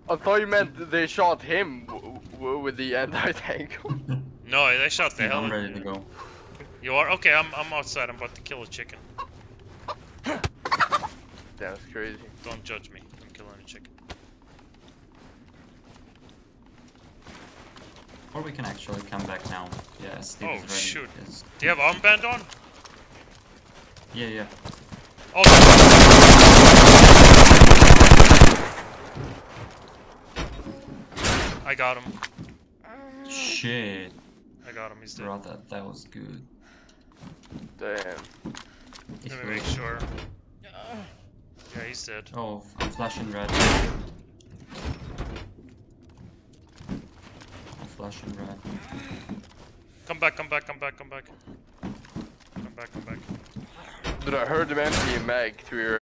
I thought you meant they shot him with the anti-tank. No, they shot the hell. I'm ready to go. You are? Okay, I'm outside. I'm about to kill a chicken. That's crazy. Don't judge me. I'm killing a chicken. Or we can actually come back now. Yeah, Steve is Oh ready. shoot. Yes. Do you have armband on? Yeah, yeah. Oh. I got him. Shit. I got him. He's dead. Bro, that was good. Damn. Let me make sure. Yeah, he's dead. Oh, I'm flashing red. I'm flashing red. Come back, come back, come back, come back. Come back, come back. Dude, I heard them empty a mag through your